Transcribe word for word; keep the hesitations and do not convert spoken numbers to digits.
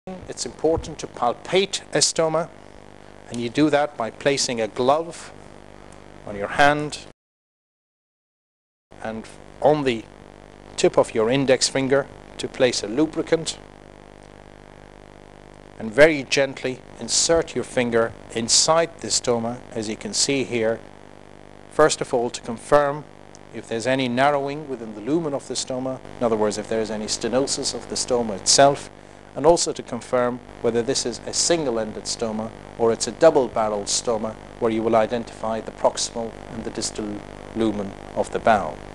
It's important to palpate a stoma, and you do that by placing a glove on your hand and on the tip of your index finger to place a lubricant, and very gently insert your finger inside the stoma, as you can see here, first of all to confirm if there's any narrowing within the lumen of the stoma, in other words if there is any stenosis of the stoma itself, and also to confirm whether this is a single-ended stoma or it's a double-barreled stoma, where you will identify the proximal and the distal lumen of the bowel.